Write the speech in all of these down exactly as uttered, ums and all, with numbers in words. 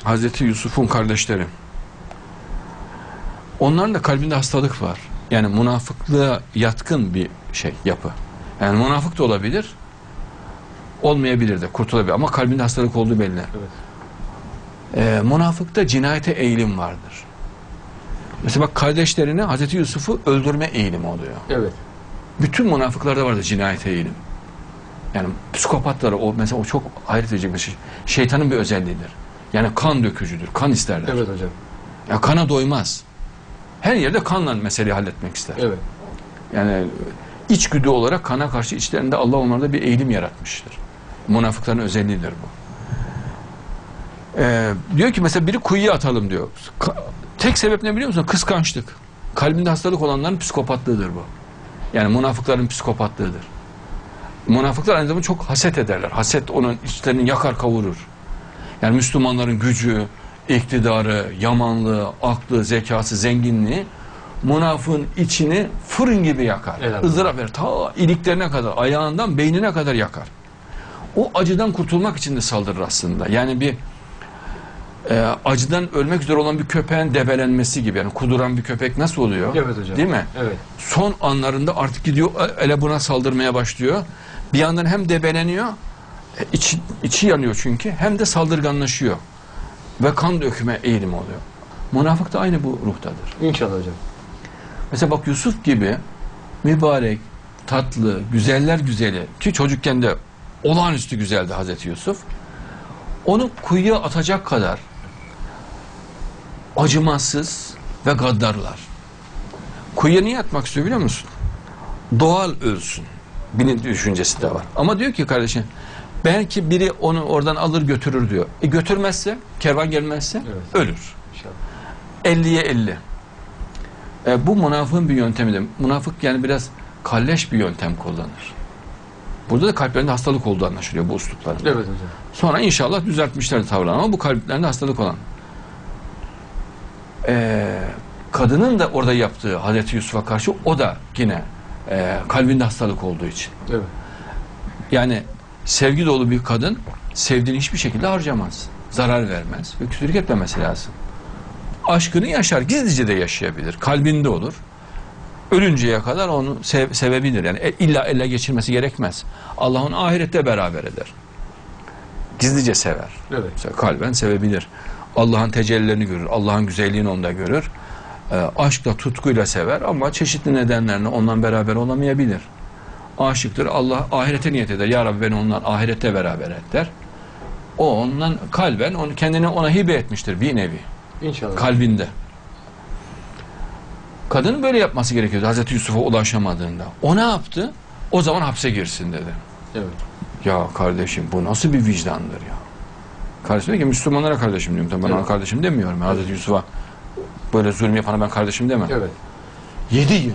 Hazreti Yusuf'un kardeşleri. Onların da kalbinde hastalık var. Yani münafıklığa yatkın bir şey, yapı. Yani münafık da olabilir, olmayabilir de, kurtulabilir. Ama kalbinde hastalık olduğu belli. Evet. Ee, münafıkta cinayete eğilim vardır. Mesela bak, kardeşlerini, Hazreti Yusuf'u öldürme eğilimi oluyor. Evet. Bütün münafıklarda vardır cinayete eğilim. Yani psikopatlara, o mesela o çok hayret edecek bir şey. Şeytanın bir özelliğidir. Yani kan dökücüdür, kan isterler. Evet hocam. Ya kana doymaz. Her yerde kanla meseleyi halletmek ister. Evet. Yani içgüdü olarak kana karşı içlerinde Allah onlarda bir eğilim yaratmıştır. Münafıkların özelliğidir bu. Ee, diyor ki mesela biri kuyuya atalım diyor. Ka tek sebep ne biliyor musun? Kıskançlık. Kalbinde hastalık olanların psikopatlığıdır bu. Yani münafıkların psikopatlığıdır. Münafıklar aynı zamanda çok haset ederler. Haset onun içlerini yakar kavurur. Yani Müslümanların gücü, iktidarı, yamanlığı, aklı, zekası, zenginliği münafığın içini fırın gibi yakar. Evet. Izdırap verir. Ta iliklerine kadar, ayağından beynine kadar yakar. O acıdan kurtulmak için de saldırır aslında. Yani bir e, acıdan ölmek üzere olan bir köpeğin debelenmesi gibi. Yani kuduran bir köpek nasıl oluyor? Evet hocam. Değil mi? Evet. Son anlarında artık gidiyor, ele buna saldırmaya başlıyor. Bir yandan hem debeleniyor, içi, içi yanıyor çünkü, hem de saldırganlaşıyor. Ve kan dökme eğilimi oluyor. Münafık da aynı bu ruhtadır. İnşallah hocam. Mesela bak, Yusuf gibi mübarek, tatlı, güzeller güzeli, ki çocukken de olağanüstü güzeldi Hazreti Yusuf. Onu kuyuya atacak kadar acımasız ve gaddarlar. Kuyuya niye atmak istiyor biliyor musun? Doğal ölsün. Bir düşüncesi de var. Ama diyor ki kardeşim, belki biri onu oradan alır götürür diyor. E götürmezse, kervan gelmezse Evet. ölür. İnşallah. elliye elli. E, bu münafığın bir yöntemidir. Münafık yani biraz kalleş bir yöntem kullanır. Burada da kalplerinde hastalık olduğu anlaşılıyor bu üslupların. Evet hocam. Sonra inşallah düzeltmişler tavırlarını, ama bu kalplerinde hastalık olan. E, kadının da orada yaptığı Hazreti Yusuf'a karşı, o da yine e, kalbinde hastalık olduğu için. Evet. Yani sevgi dolu bir kadın sevdiğini hiçbir şekilde harcamaz. Zarar vermez ve kötülük etmemesi lazım. Aşkını yaşar, gizlice de yaşayabilir. Kalbinde olur. Ölünceye kadar onu sev, sevebilir. Yani e, illa ele geçirmesi gerekmez. Allah onu ahirette beraber eder. Gizlice sever. Evet. Mesela kalben sevebilir. Allah'ın tecellilerini görür. Allah'ın güzelliğini onda görür. E, aşkla, tutkuyla sever ama çeşitli nedenlerle ondan beraber olamayabilir. Aşıktır. Allah ahirete niyet eder. Ya Rabbi beni ondan ahirette beraber et der. O ondan kalben onu, kendini ona hibe etmiştir bir nevi. İnşallah. Kalbinde. Kadının böyle yapması gerekiyordu Hazreti Yusuf'a ulaşamadığında. O ne yaptı? O zaman hapse girsin dedi. Evet. Ya kardeşim, bu nasıl bir vicdandır ya? Kardeşim diyor ki, Müslümanlara kardeşim diyorum. Tabii ben Evet. ona kardeşim demiyorum. Evet. Hazreti Yusuf'a böyle zulüm yapana ben kardeşim demem. Evet. Yedi yıl.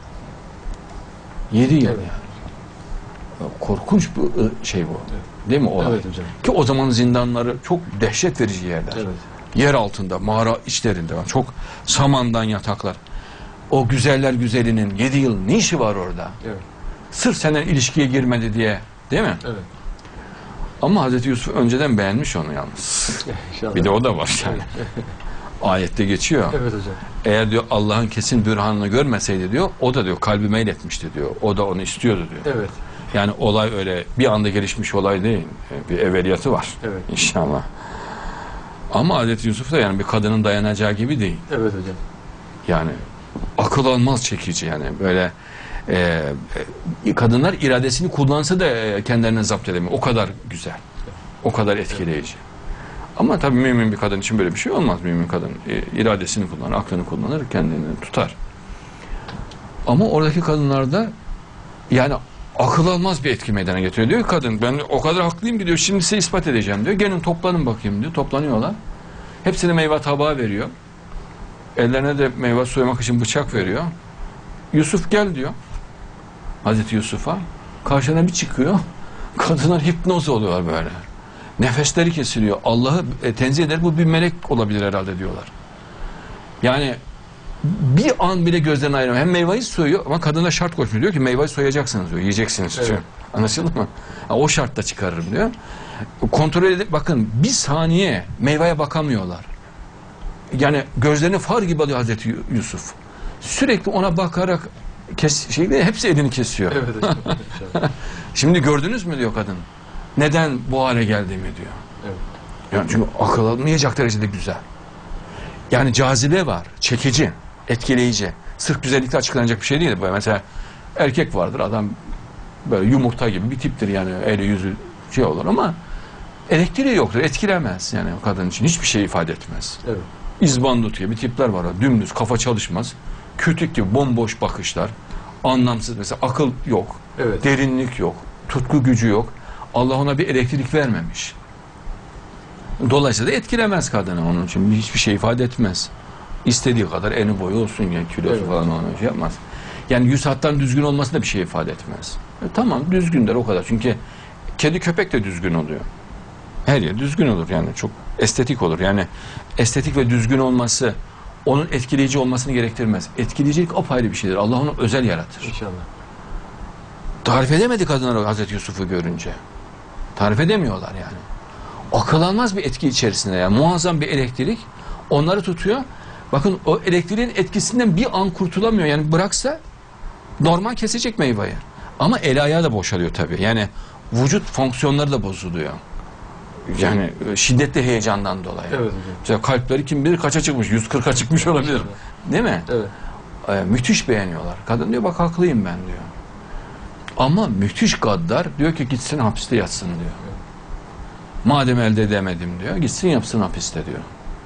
Yedi yıl Evet. yani. Korkunç bir şey bu. Evet. Değil mi olay? Evet hocam. Ki o zaman zindanları çok dehşet verici yerler. Evet. Yer altında, mağara içlerinde var. Çok samandan yataklar. O güzeller güzelinin yedi yıl ne işi var orada? Evet. Sırf senden ilişkiye girmedi diye. Değil mi? Evet. Ama Hazreti Yusuf önceden beğenmiş onu yalnız. İnşallah. Bir de o da var yani. Ayette geçiyor. Evet hocam. Eğer diyor Allah'ın kesin bürhanını görmeseydi diyor, o da diyor kalbi meyletmişti diyor. O da onu istiyordu diyor. Evet. Yani olay öyle bir anda gelişmiş olay değil. Bir evveliyatı var. Evet. İnşallah. Ama Hazreti Yusuf da yani bir kadının dayanacağı gibi değil. Evet hocam. Yani akıl almaz çekici yani böyle e, e, kadınlar iradesini kullansa da e, kendilerini zapt edemiyor. O kadar güzel. O kadar etkileyici. Ama tabii mümin bir kadın için böyle bir şey olmaz. Mümin kadın e, iradesini kullanır, aklını kullanır, kendini tutar. Ama oradaki kadınlarda yani akıl almaz bir etki meydana getiriyor. Diyor kadın, ben o kadar haklıyım ki diyor, şimdi size ispat edeceğim diyor. Gelin toplanın bakayım diyor. Toplanıyorlar. Hepsine meyve tabağı veriyor. Ellerine de meyve soymak için bıçak veriyor. Yusuf gel diyor. Hazreti Yusuf'a. Karşına bir çıkıyor. Kadınlar hipnoz oluyorlar böyle. Nefesleri kesiliyor. Allah'ı e, tenzih eder, bu bir melek olabilir herhalde diyorlar. Yani bir an bile gözlerini ayıramıyor. Hem meyveyi soyuyor ama kadına şart koşmuyor. Diyor ki meyveyi soyacaksınız diyor. Yiyeceksiniz diyor. Evet. Anlaşıldı mı? Ha, o şartta çıkarırım diyor. Kontrol edip bakın bir saniye meyveye bakamıyorlar. Yani gözlerini far gibi alıyor Hazreti Yusuf. Sürekli ona bakarak kes, şey, hepsi elini kesiyor. Evet. Şimdi gördünüz mü diyor kadın. Neden bu hale geldiğimi diyor. Evet. Yani çünkü akıl almayacak derecede güzel. Yani cazibe var, çekici, etkileyici. Sırf güzellikle açıklanacak bir şey değil. Böyle mesela erkek vardır, adam böyle yumurta gibi bir tiptir yani, eli yüzü şey olur ama elektriği yoktur, etkilemez yani o kadın için, hiçbir şey ifade etmez. Evet. İzbandut gibi tipler var, dümdüz, kafa çalışmaz, kütük gibi bomboş bakışlar, anlamsız, mesela akıl yok, Evet. derinlik yok, tutku gücü yok. Allah ona bir elektrik vermemiş. Dolayısıyla da etkilemez kadını, onun için hiçbir şey ifade etmez. İstediği kadar eni boyu olsun yani, kilosu Evet. falan ona şey yapmaz. Yani yüz hattan düzgün olması da bir şey ifade etmez. E, tamam düzgündür o kadar. Çünkü kedi köpek de düzgün oluyor. Her yer düzgün olur yani, çok estetik olur. Yani estetik ve düzgün olması onun etkileyici olmasını gerektirmez. Etkileyicilik apayrı bir şeydir. Allah onu özel yaratır. İnşallah. Tarif edemedi kadınlar Hazreti Yusuf'u görünce. Tarif edemiyorlar yani. Akıl almaz bir etki içerisinde yani, muazzam bir elektrik onları tutuyor. Bakın o elektriğin etkisinden bir an kurtulamıyor. Yani bıraksa normal kesecek meyveyi. Ama el ayağı da boşalıyor tabii. Yani vücut fonksiyonları da bozuluyor. Yani şiddetli heyecandan dolayı. Evet hocam. Mesela kalpleri kim bilir kaça çıkmış? yüz kırka çıkmış olabilir. Değil mi? Evet. Ee, müthiş beğeniyorlar. Kadın diyor bak haklıyım ben diyor. Ama müthiş gaddar diyor ki gitsin hapiste yatsın diyor. Madem elde edemedim diyor, gitsin yapsın hapiste diyor.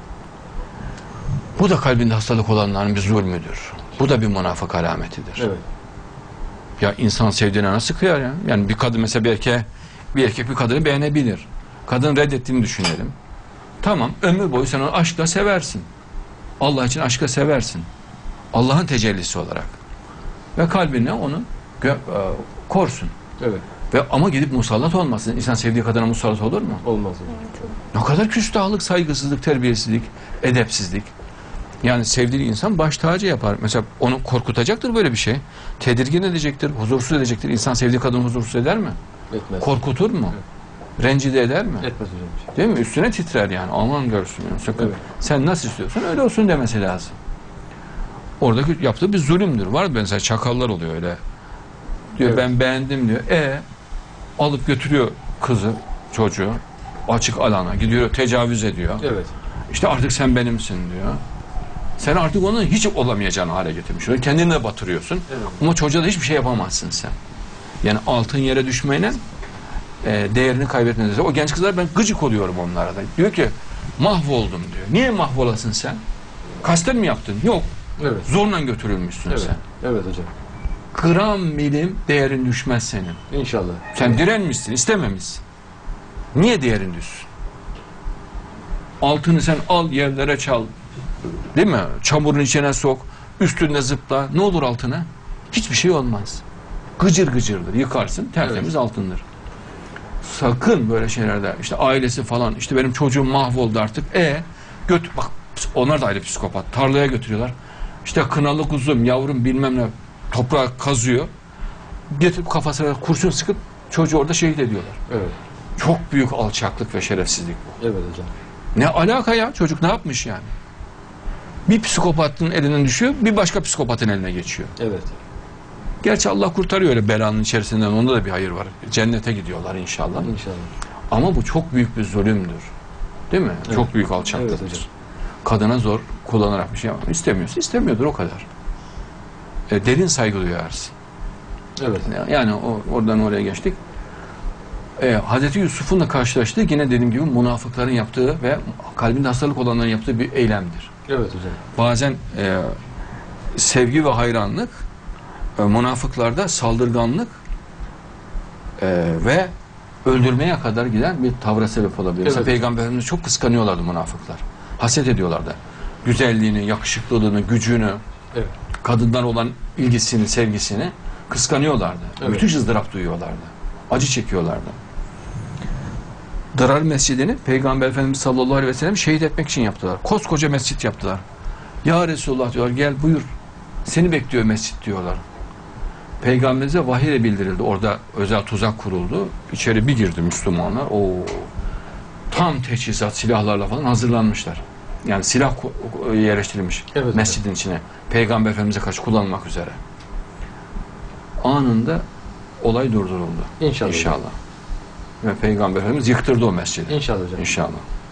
Bu da kalbinde hastalık olanların bir zulmüdür. Bu da bir münafık alametidir. Evet. Ya insan sevdiğine nasıl kıyar ya? Yani bir kadın mesela bir erkeğe, bir erkek bir kadını beğenebilir. Kadın reddettiğini düşünelim. Tamam, ömür boyu sen onu aşkla seversin. Allah için aşkla seversin. Allah'ın tecellisi olarak. Ve kalbine onu gö- e, korsun. Evet. Ve ama gidip musallat olmasın. İnsan sevdiği kadına musallat olur mu? Olmaz hocam. Ne kadar küstahlık, saygısızlık, terbiyesizlik, edepsizlik. Yani sevdiği insan baş tacı yapar. Mesela onu korkutacaktır böyle bir şey. Tedirgin edecektir, huzursuz edecektir. İnsan sevdiği kadını huzursuz eder mi? Etmez. Korkutur mu? Rencide eder mi? Etmez hocam. Değil mi? Üstüne titrer yani. Aman görsün yani. Sakın. Evet. Sen nasıl istiyorsan öyle olsun demesi lazım. Oradaki yaptığı bir zulümdür. Var mesela çakallar oluyor öyle. Diyor Evet. ben beğendim diyor. E alıp götürüyor kızı, çocuğu açık alana gidiyor, tecavüz ediyor. Evet. İşte artık sen benimsin diyor. Sen artık onun hiç olamayacağını hale getirmiş. Kendini de batırıyorsun. Evet. Ama çocuğa da hiçbir şey yapamazsın sen. Yani altın yere düşmeyle e, değerini kaybetmeniz. O genç kızlar, ben gıcık oluyorum onlara da. Diyor ki mahvoldum diyor. Niye mahvolasın sen? Kasten mi yaptın? Yok. Evet. Zorla götürülmüşsün Evet. sen. Evet hocam. Gram milim değerin düşmez senin. İnşallah. Sen direnmişsin, istememişsin. Niye değerin düşsün? Altını sen al, yerlere çal. Değil mi? Çamurun içine sok, üstünde zıpla. Ne olur altına? Hiçbir şey olmaz. Gıcır gıcırdır. Yıkarsın, tertemiz Evet. altındır. Sakın böyle şeylerde, işte ailesi falan, işte benim çocuğum mahvoldu artık. E götür, bak onlar da ayrı psikopat. Tarlaya götürüyorlar. İşte kınalı kuzum, yavrum bilmem ne, toprağı kazıyor. Getirip kafasına kurşun sıkıp çocuğu orada şehit ediyorlar. Evet. Çok büyük alçaklık ve şerefsizlik bu. Evet hocam. Ne alaka ya? Çocuk ne yapmış yani? Bir psikopatın elinden düşüyor, bir başka psikopatın eline geçiyor. Evet. Gerçi Allah kurtarıyor öyle belanın içerisinden, onda da bir hayır var. Cennete gidiyorlar inşallah. İnşallah. Ama bu çok büyük bir zulümdür. Değil mi? Evet. Çok büyük alçaklıktır. Evet hocam. Kadına zor kullanarak bir şey yapmak istemiyorsa istemiyordur, o kadar. E, derin saygı duyarsın. Evet. Yani o, oradan oraya geçtik. E, Hazreti Yusuf'un da karşılaştığı yine dediğim gibi münafıkların yaptığı ve kalbinde hastalık olanların yaptığı bir eylemdir. Evet hocam. Bazen e, sevgi ve hayranlık, e, münafıklarda saldırganlık e, ve öldürmeye kadar giden bir tavra sebep olabilir. Evet. Mesela Peygamberimizi çok kıskanıyorlardı münafıklar. Haset ediyorlardı. Güzelliğini, yakışıklılığını, gücünü, Evet. kadınlar olan ilgisini, sevgisini kıskanıyorlardı. Evet. Müthiş ızdırap duyuyorlardı. Acı çekiyorlardı. Dırar Mescidi'ni Peygamber Efendimiz sallallahu aleyhi ve sellem şehit etmek için yaptılar. Koskoca mescit yaptılar. Ya Resulullah diyorlar, gel buyur. Seni bekliyor mescit diyorlar. Peygamberimize vahiy ile bildirildi. Orada özel tuzak kuruldu. İçeri bir girdi Müslümanlar. O tam teçhizat, silahlarla falan hazırlanmışlar. Yani silah yerleştirilmiş evet, mescidin evet. içine. Peygamber Efendimiz'e karşı kullanılmak üzere. Anında olay durduruldu. İnşallah. İnşallah. Ve Peygamber Efendimiz yıktırdı o mescidi. İnşallah hocam. İnşallah.